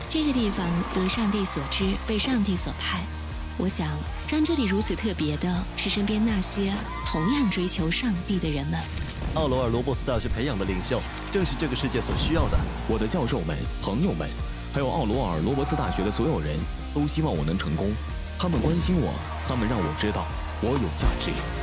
这个地方得上帝所知，被上帝所派。我想，让这里如此特别的是身边那些同样追求上帝的人们。 奥罗尔罗伯斯大学培养的领袖，正是这个世界所需要的。 我的教授们、朋友们，还有奥罗尔罗伯斯大学的所有人都希望我能成功。他们关心我，他们让我知道我有价值。